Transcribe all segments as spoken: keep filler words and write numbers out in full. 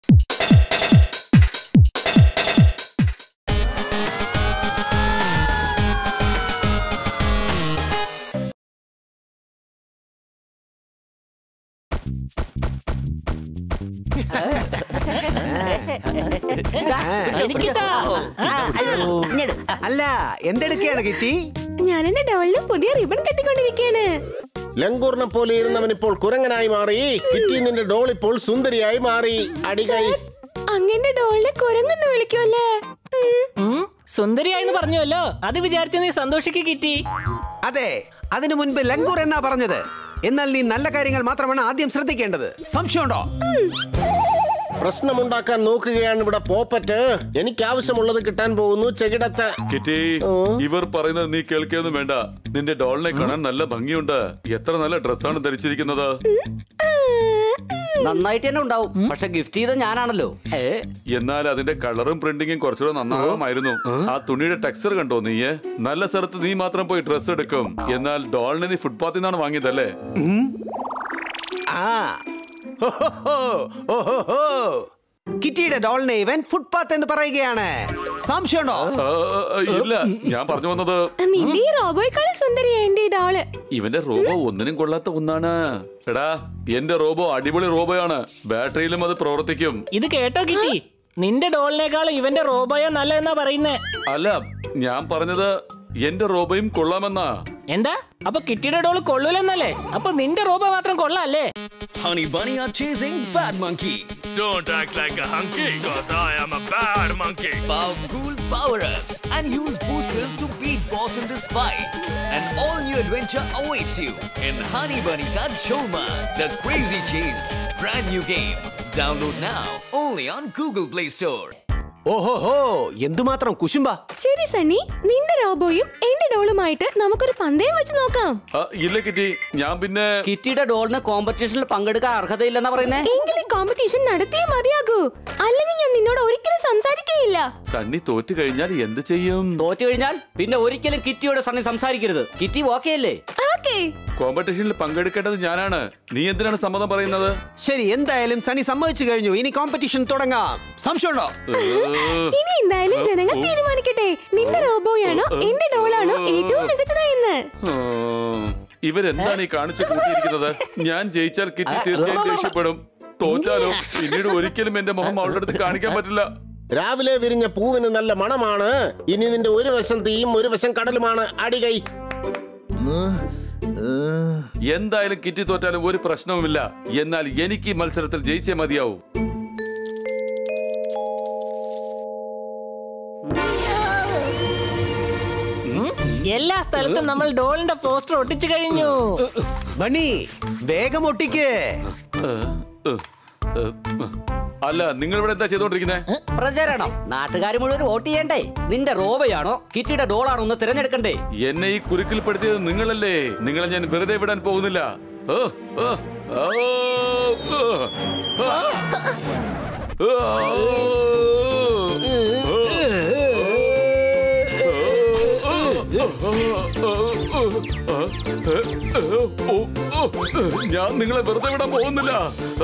അല്ല എന്തെടുക്കുകയാണ് കിറ്റി? ഞാൻ എന്റെ ഡോളിന് പുതിയ റിബൺ കെട്ടിക്കൊണ്ടിരിക്കുകയാണ്. ലങ്കൂറിനെ പോലെ ഇരുന്നവൻ ഇപ്പോൾ കുരങ്ങനായി മാറി. കിറ്റി നിന്റെ ഡോൾ ഇപ്പോൾ സുന്ദരിയായി മാറി. അടികൈ അങ്ങനെ ഡോളിനെ കുരങ്ങെന്ന് വിളിക്കുമല്ലേ? സുന്ദരിയായെന്ന് പറഞ്ഞുവല്ലോ, അത് വിചാരിച്ച നീ സന്തോഷിക്ക് കിറ്റി. അതെ, അതിനു മുൻപ് ലങ്കൂർ എന്നാ പറഞ്ഞത്. എന്നാൽ നീ നല്ല കാര്യങ്ങൾ മാത്രമാണ് ആദ്യം ശ്രദ്ധിക്കേണ്ടത്. സംശയമുണ്ടോ? പ്രശ്നമുണ്ടാക്കാൻ നോക്കുകയാണ് ഇവിടെ പോപ്പറ്റ്. എനിക്ക് ആവശ്യമുള്ളത് കിട്ടാൻ പോകുന്നു ചെകിടത്ത്. കിറ്റി, ഇവർ പറയുന്നത് നീ കേൾക്കൊന്നും വേണ്ട. നിന്റെ ഡോളിനെ കാണാൻ നല്ല ഭംഗിയുണ്ട്. എത്ര നല്ല ഡ്രസ്സാണ് ധരിച്ചിരിക്കുന്നത്. നന്നായിട്ട് തന്നെ ഉണ്ടാവും, പക്ഷെ ഗിഫ്റ്റ് ചെയ്ത ഞാനാണല്ലോ. എന്നാൽ അതിന്റെ കളറും പ്രിന്റിങ്ങും കുറച്ചുകൂടെ നന്നാവുമായിരുന്നു. ആ തുണിയുടെ ടെക്സ്ചർ കണ്ടോ നീ? നല്ല സ്ഥലത്ത് നീ മാത്രം പോയി ഡ്രസ് എടുക്കും. എന്നാൽ ഡോളിനെ നീ ഫുട്പാത്തിൽ നിന്നാണ് വാങ്ങിയതല്ലേ? കിറ്റിയുടെ ഡോളിനെ ഇവൻ ഫുട്പാത്ത് എന്ന് പറയുകയാണ്. സംശയമുണ്ടോ? ഇല്ല, ഞാൻ പറഞ്ഞു വന്നത് നിന്റെ റോബോയേക്കാളും സുന്ദരിയാ എന്റെ ഡോള്. ഇവന്റെ റോബോ ഒന്നിനും കൊള്ളാത്ത ഒന്നാണ്. എടാ, എന്റെ റോബോ അടിപൊളി റോബോയാണ്. ബാറ്ററിയിലും അത് പ്രവർത്തിക്കും. ഇത് കേട്ടോ കിറ്റി? നിന്റെ ഡോളിനേക്കാൾ ഇവന്റെ റോബോയാ നല്ല എന്നാ പറയുന്നേ. അല്ല, ഞാൻ പറഞ്ഞത് എന്റെ റോബോയും കൊള്ളാമെന്നാ. എന്താ? അപ്പൊ കിറ്റിയുടെ ഡോള് കൊള്ളൂലെന്നല്ലേ? അപ്പൊ നിന്റെ റോബോ മാത്രം കൊള്ളാല്ലേ? Honey Bunny are chasing bad monkey. Don't act like a hunky, cause I am a bad monkey. Powerful power-ups and use boosters to beat boss in this fight. An all-new adventure awaits you in Honey Bunny ka Jholmaal, the crazy chase. Brand new game. Download now only on Google Play Store. ഓഹോഹോ, എന്തുമാത്രം കുശുംബ. ശരി സണ്ണി, നിന്റെ റോബോയും എന്റെ ഡോളുമായിട്ട് നമുക്കൊരു പന്തയം വെച്ച് നോക്കാം. ഇല്ല kitty, ഞാൻ പിന്നെ കിറ്റിയുടെ ഡോളിന് കോമ്പറ്റീഷനിൽ പങ്കെടുക്കാൻ അർഹതയില്ലെന്നാ പറയുന്നേ. എങ്കിലും കോമ്പറ്റീഷൻ നടത്തിയേ മതിയാകൂ, അല്ലെങ്കിൽ ഞാൻ നിന്നോട് ഒരിക്കലും സംസാരിക്കുകയില്ല. സണ്ണി തോറ്റു കഴിഞ്ഞാൽ എന്ത് ചെയ്യും? തോറ്റു കഴിഞ്ഞാൽ പിന്നെ ഒരിക്കലും കിറ്റിയോട് സണ്ണി സംസാരിക്കരുത്. കിറ്റി ഓക്കെ അല്ലേ? കോമ്പറ്റീഷനിൽ പങ്കെടുക്കേണ്ടത് ഞാനാണ്. നീ എന്തിനാണ് സമ്മതം പറയുന്നത്? ശരി, എന്തായാലും സണ്ണി സമ്മതിച്ചു കഴിഞ്ഞു. ഇനി കോമ്പറ്റീഷൻ തുടങ്ങാം. സംശയമുണ്ടോ? ഇനി എന്തായാലും ജനങ്ങൾ തീരുമാനിക്കട്ടെ, നിന്റെ റോബോയാണോ എന്റെ ഡോളാണോ ഏറ്റവും മികച്ചതായെന്ന്. ഇവരെന്താണ് ഈ കാണിച്ചു കൂട്ടിയിരിക്കുന്നത്? ഞാൻ ജയിച്ചാൽ കിറ്റി തീർച്ചയായും ദേഷ്യപ്പെടും. തോറ്റാലോ പിന്നീട് ഒരിക്കലും എന്റെ മുഖം അവളുടെ അടുത്ത് കാണിക്കാൻ പറ്റില്ല. രാവിലെ വിരിഞ്ഞ പൂവിന് നല്ല മണമാണ്. ഇനി നിന്റെ ഒരു വശം തീയും ഒരു വശം കടലുമാണ്. അടികൈ. എന്തായാലും കിറ്റി തോറ്റാലും ഒരു പ്രശ്നവുമില്ല. എന്നാൽ എനിക്ക് ഈ മത്സരത്തിൽ ജയിച്ചേ മതിയാവൂ. എല്ലാ സ്ഥലത്തും നമ്മൾ ഡോളിന്റെ പോസ്റ്റർ ഒട്ടിച്ചു കഴിഞ്ഞു. ബണ്ണി, വേഗം ഒട്ടിക്ക്. അല്ല, നിങ്ങൾ ഇവിടെ എന്താ ചെയ്തോണ്ടിരിക്കുന്നത്? പ്രചരണം. നാട്ടുകാർ മുഴുവൻ വോട്ട് ചെയ്യണ്ടേ? നിന്റെ റോബോയാണോ കിറ്റിയുടെ ഡോളാണോ ഒന്ന് തിരഞ്ഞെടുക്കണ്ടേ? എന്നെ ഈ കുരുക്കിൽപ്പെടുത്തിയത് നിങ്ങളല്ലേ. നിങ്ങളെ ഞാൻ വെറുതെ വിടാൻ പോകുന്നില്ല. ഞാൻ നിങ്ങളെ വെറുതെ വിടാൻ പോകുന്നില്ല.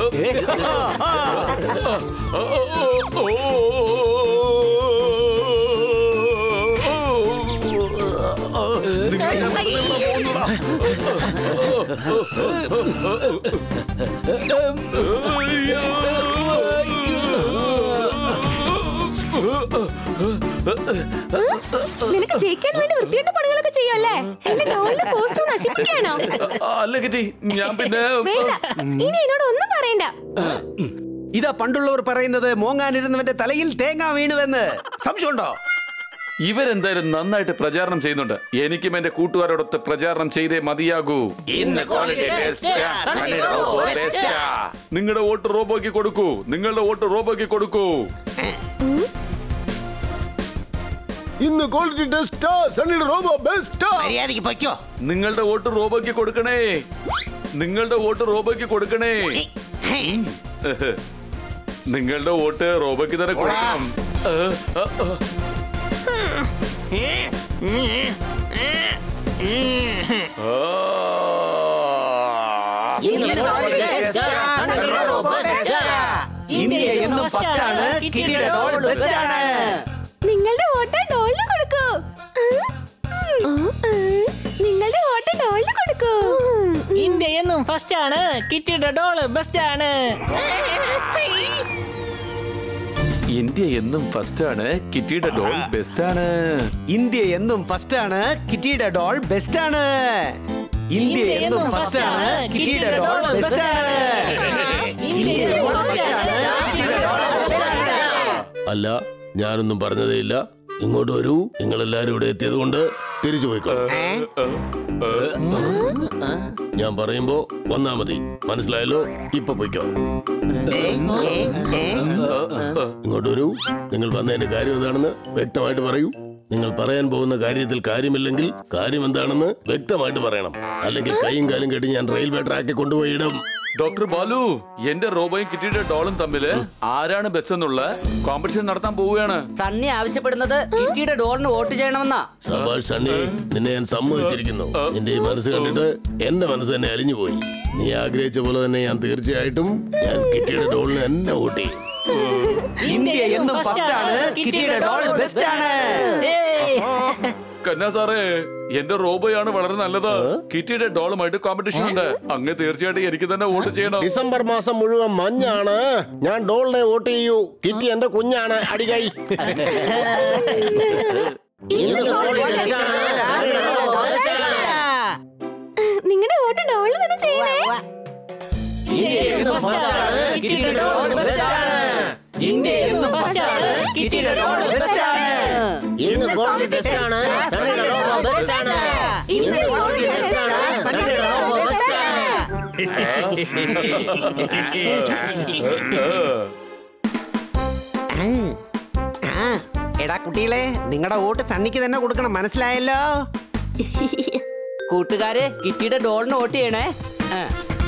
നിനക്ക് ജയിക്കാൻ വേണ്ടി വൃത്തിയായിട്ട് പണികളൊക്കെ ചെയ്യല്ലേ? എന്റെ ഡോളിന്റെ പോസ്റ്റർ നശിപ്പിക്കാണോ? അല്ല കിറ്റി, ഞാൻ പിന്നെ ഇനി എന്നോട് ഒന്നും പറയണ്ട. ഇതാ പണ്ടുള്ളവർ പറയുന്നത്, മോങ്ങാനിരുന്നവന്റെ തലയിൽ തേങ്ങ വീണുവെന്ന്. സംശയമുണ്ടോ? ഇവരെന്തായാലും നന്നായിട്ട് പ്രചാരണം ചെയ്യുന്നുണ്ട്. എനിക്കും എന്റെ കൂട്ടുകാരോടൊത്ത് പ്രചാരണം ചെയ്തേ മതിയാകൂ. നിങ്ങളുടെ വോട്ട് റോബോയ്ക്ക് കൊടുക്കൂ. നിങ്ങളുടെ വോട്ട് റോബോയ്ക്ക് കൊടുക്കൂ. ഇന്ന് ക്വാളിറ്റി ടെസ്റ്റ് സണ്ണിയുടെ റോബോ ബെസ്റ്റ്. മര്യാദയ്ക്ക് പൊയ്ക്കോ. നിങ്ങളുടെ വോട്ട് റോബോയ്ക്ക് കൊടുക്കണേ. നിങ്ങളുടെ വോട്ട് റോബോയ്ക്ക് കൊടുക്കണേ. നിങ്ങളുടെ വോട്ട് റോബോയ്ക്ക് തന്നെ കൊടുക്കണം. ഇന്ത്യ എന്നും ഫസ്റ്റ് ആണ്. കിറ്റിയുടെ ഡോൾ ബെസ്റ്റ് ആണ്. നിങ്ങളുടെ വോട്ട് ഡോളിന് കൊടുക്കൂ. നിങ്ങളുടെ വോട്ട് ഡോളിന് കൊടുക്കൂ. ഇന്ത്യ എന്നും ഫസ്റ്റ് ആണ്. കിറ്റിയുടെ ഡോള് ബെസ്റ്റ് ആണ്. ഇന്ത്യ എന്നും ഫസ്റ്റ് ആണ്. കിറ്റിയുടെ ഡോൾ ബെസ്റ്റ് ആണ്. ഇന്ത്യ എന്നും ഫസ്റ്റ് ആണ്. കിറ്റിയുടെ ഡോൾ ബെസ്റ്റ് ആണ്. ഇന്ത്യ എന്നും ഫസ്റ്റ് ആണ്. കിറ്റിയുടെ ഡോൾ ബെസ്റ്റ് ആണ്. അല്ല, ഞാനൊന്നും പറഞ്ഞതേ ഇല്ല. ഇങ്ങോട്ട് വരൂ. നിങ്ങൾ എല്ലാരും ഇവിടെ എത്തിയത് കൊണ്ട് തിരിച്ചു പോയിക്കോളൂ. ഞാൻ പറയുമ്പോ വന്നാ മതി. മനസ്സിലായല്ലോ? ഇപ്പൊ പോയിക്കോ. ഇങ്ങോട്ട് വരൂ. നിങ്ങൾ വന്നതിന്റെ കാര്യം എന്താണെന്ന് വ്യക്തമായിട്ട് പറയൂ. നിങ്ങൾ പറയാൻ പോകുന്ന കാര്യത്തിൽ കാര്യമില്ലെങ്കിൽ കാര്യം എന്താണെന്ന് വ്യക്തമായിട്ട് പറയണം. അല്ലെങ്കിൽ കൈയും കാലും കെട്ടി ഞാൻ റെയിൽവേ ട്രാക്കിൽ കൊണ്ടുപോയി ഇടും. ഡോക്ടർ ബാലു, എന്റെ റോബോയും കിറ്റിയുടെ ഡോളും തമ്മില് ആരാണ് ബെസ്റ്റ് എന്നുള്ള കോമ്പറ്റീഷൻ നടത്താൻ പോവുകയാണ്. സണ്ണി ആവശ്യപ്പെടുന്നത് കിറ്റിയുടെ ഡോളിന് വോട്ട് ചെയ്യണമെന്നാ. സബാഷ് സണ്ണി, നിന്നെ ഞാൻ സമ്മതിച്ചിരിക്കുന്നു. നിന്റെ ഈ മനസ്സ് കണ്ടിട്ട് എന്റെ മനസ്സ് തന്നെ അലിഞ്ഞുപോയി. നീ ആഗ്രഹിച്ച പോലെ തന്നെ ഞാൻ തീർച്ചയായിട്ടും ഞാൻ കിറ്റിയുടെ ഡോളിന് എന്നെ വോട്ട് ചെയ്യും. ഇന്ത്യ എന്നും ഫസ്റ്റ് ആണ്. കിറ്റിയുടെ ഡോൾ ബെസ്റ്റ് ആണ്. കന്നാ സാറേ, എന്റെ റോബോയാണ് വളരെ നല്ലത്. കിറ്റിയുടെ ഡോളുമായിട്ട് കോമ്പറ്റീഷൻ ഉണ്ട്. അങ്ങ് തീർച്ചയായിട്ടും എനിക്ക് തന്നെ വോട്ട് ചെയ്യണം. ഡിസംബർ മാസം മുഴുവൻ മഞ്ഞാണ്. ഞാൻ ഡോളിനെ വോട്ട് ചെയ്യൂ. കിറ്റി എന്റെ കുഞ്ഞാണ്. അടികൈ. നിങ്ങളുടെ വോട്ട് ഡോളിന് തന്നെ ചെയ്യണേ. ഇന്ത്യ എന്നും ഫസ്റ്റ് ആണ്. കിറ്റിയുടെ ഡോൾ ബെസ്റ്റ് ആണ്. ഇന്ത്യ എന്നും ഫസ്റ്റ് ആണ്. കിറ്റിയുടെ ഡോൾ ബെസ്റ്റ് ആണ്. ഇന്ന് ഗോൾഡ് ടെസ്റ്റ് ആണ്. സണ്ണിയുടെ റോബോ ബെസ്റ്റ് ആണ്. ഇന്ന് ഗോൾഡ് ടെസ്റ്റ് ആണ്. സണ്ണിയുടെ റോബോ ബെസ്റ്റ് ആണ്. എടാ കുട്ടികളെ, നിങ്ങളുടെ വോട്ട് സണ്ണിക്ക് തന്നെ കൊടുക്കണം. മനസ്സിലായല്ലോ? കൂട്ടുകാരെ, കിറ്റിയുടെ ഡോളിന് വോട്ട് ചെയ്യണേ. ആ.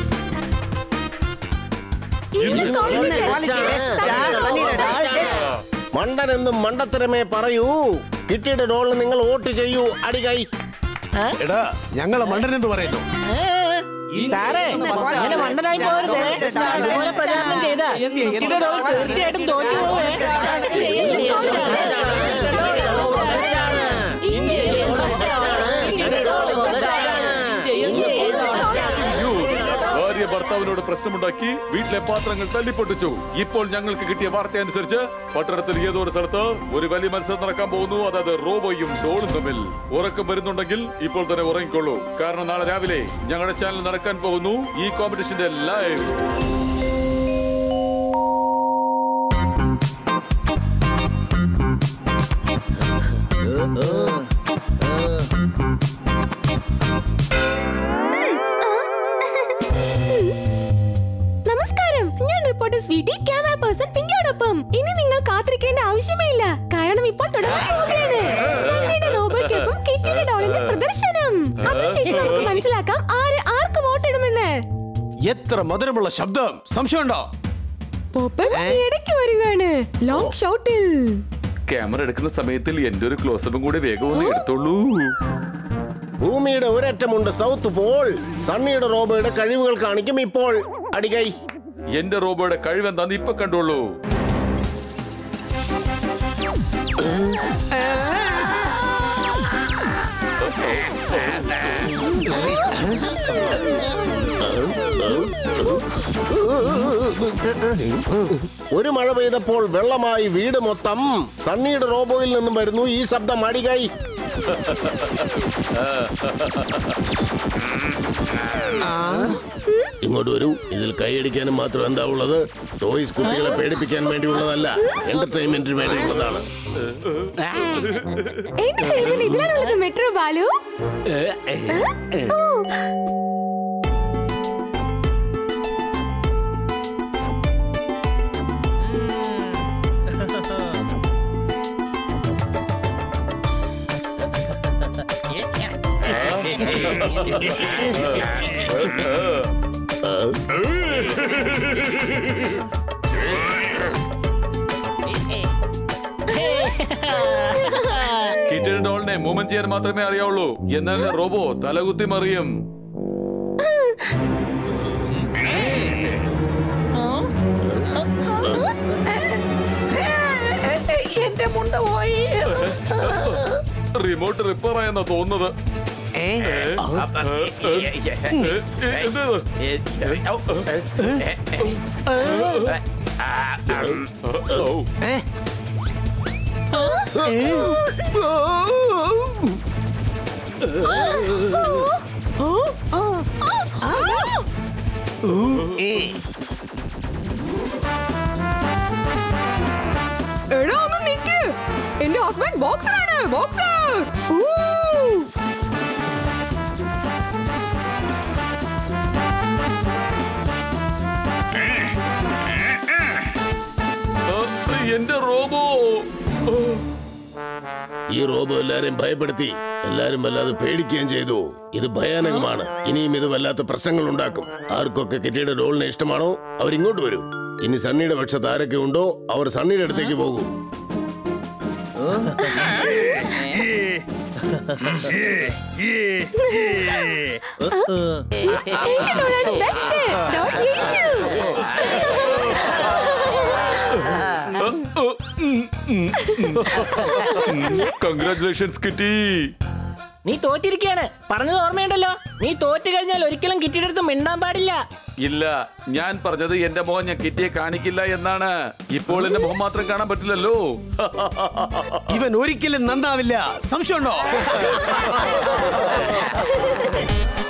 മണ്ടൻ എന്നും മണ്ടത്തരമേ പറയൂ. കിറ്റിയുടെ ഡോളിന് നിങ്ങൾ വോട്ട് ചെയ്യൂ. അടികൈ. എടാ, ഞങ്ങളെ മണ്ടൻ എന്ന് പറയുന്നു. സാറേ, അങ്ങനെ മണ്ടനായി പോകരുത്. ഇതുപോലെ പ്രചാരണം ചെയ്ത കിറ്റിയുടെ ഡോൾ തീർച്ചയായിട്ടും തോറ്റു പോവേ. ഭാര്യ ഭർത്താവിനോട് പ്രശ്നമുണ്ടാക്കി വീട്ടിലെ പാത്രങ്ങൾ തല്ലിപ്പൊട്ടിച്ചു. ഇപ്പോൾ ഞങ്ങൾക്ക് കിട്ടിയ വാർത്ത അനുസരിച്ച് പട്ടണത്തിൽ ഏതോ ഒരു സ്ഥലത്ത് ഒരു വലിയ മത്സരം നടക്കാൻ പോകുന്നു. അതായത് റോബോയും ഡോളും തമ്മിൽ. ഉറക്കം വരുന്നുണ്ടെങ്കിൽ ഇപ്പോൾ തന്നെ ഉറങ്ങിക്കൊള്ളൂ. കാരണം നാളെ രാവിലെ ഞങ്ങളുടെ ചാനൽ നടക്കാൻ പോകുന്നു ഈ കോമ്പറ്റീഷന്റെ ലൈവ്. നമസ്കാരം, ഞാൻ റിപ്പോർട്ടർ സ്വീറ്റി, ക്യാമറ പേഴ്സൺ പിങ്കിയോടൊപ്പം. ഇനി നിങ്ങൾ കാത്തിരിക്കേണ്ട ആവശ്യമേ ഇല്ല, കാരണം ഇപ്പോൾ തുടങ്ങാൻ പോവുകയാണ് സണ്ണിയുടെ റോബോയ്ക്കൊപ്പം കിറ്റിയുടെ ഡോളിന്റെ പ്രദർശനം. അതിനുശേഷം നമുക്ക് മനസ്സിലാക്കാം ആര് ആർക്ക് വോട്ടിടുമെന്ന്. എത്ര മധുരമുള്ള ശബ്ദം! സംശയമുണ്ടോ? പോപ്പറ്റ് ഇടയ്ക്ക് വരികയാണ്. ലോങ് ഷോട്ടിൽ ക്യാമറ എടുക്കുന്ന സമയത്തിൽ എന്റെ ഒരു ക്ലോസപ്പും കൂടി വേഗം ഒന്ന് എടുത്തോളൂ. ഭൂമിയുടെ ഒരറ്റമുണ്ട് സൗത്ത് പോൾ. സണ്ണിയുടെ റോബോയുടെ കഴിവുകൾ കാണിക്കും ഇപ്പോൾ. അടികൈ. എന്റെ റോബോയുടെ കഴിവെന്താന്ന് ഇപ്പൊ കണ്ടോളൂ. ഒരു മഴ പെയ്തപ്പോൾ വെള്ളമായി വീട് മൊത്തം. സണ്ണിയുടെ റോബോയിൽ നിന്നും വരുന്നു ഈ ശബ്ദം. അടികൈ. ഇങ്ങോട്ട് വരൂ. ഇതിൽ കൈയടിക്കാനും മാത്രം എന്താ ഉള്ളത്? ടോയ്സ് കുട്ടികളെ പേടിപ്പിക്കാൻ വേണ്ടിയുള്ളതല്ല, എന്റർടൈൻമെന്റിന് വേണ്ടിയുള്ളതാണ്. ഇതിലാണുള്ളത് മെട്രോ ബാലു. കിറ്റിയുടെ ഡോളിനെ മൂവ്മെന്റ് ചെയ്യാൻ മാത്രമേ അറിയാവുള്ളൂ. എന്നാൽ റോബോ തലകുത്തി മറിയും. മുണ്ട പോയി. റിമോട്ട് റിപ്പയർ ആയെന്നാ തോന്നുന്നത്. എടാ ഒന്ന് നിക്ക്. എന്റെ ഹസ്ബൻഡ് ബോക്സറാണ്. ബോക്സർ. എന്റെ റോബോ. ഈ റോബോ എല്ലാരെയും ഭയപ്പെടുത്തി. എല്ലാരും വല്ലാതെ പേടിക്കുകയും ചെയ്തു. ഇത് ഭയാനകമാണ്. ഇനിയും ഇത് വല്ലാത്ത പ്രശ്നങ്ങൾ ഉണ്ടാക്കും. ആർക്കൊക്കെ കിറ്റിയുടെ ഡോളിനെ ഇഷ്ടമാണോ അവരിങ്ങോട്ട് വരൂ. ഇനി സണ്ണിയുടെ പക്ഷത്ത് ആരൊക്കെ ഉണ്ടോ അവർ സണ്ണിയുടെ അടുത്തേക്ക് പോകൂ. Congratulations Kitty. നീ തോറ്റിരിക്കുകയാണ്. പറഞ്ഞത് ഓർമ്മയുണ്ടല്ലോ. നീ തോറ്റു കഴിഞ്ഞാൽ ഒരിക്കലും കിറ്റിയുടെ അടുത്ത് മിണ്ടാൻ പാടില്ല. ഇല്ല, ഞാൻ പറഞ്ഞത് എന്റെ മുഖം ഞാൻ കിറ്റിയെ കാണിക്കില്ല എന്നാണ്. ഇപ്പോൾ എന്റെ മുഖം മാത്രം കാണാൻ പറ്റില്ലല്ലോ. ഇവൻ ഒരിക്കലും നന്നാവില്ല. സംശയമുണ്ടോ?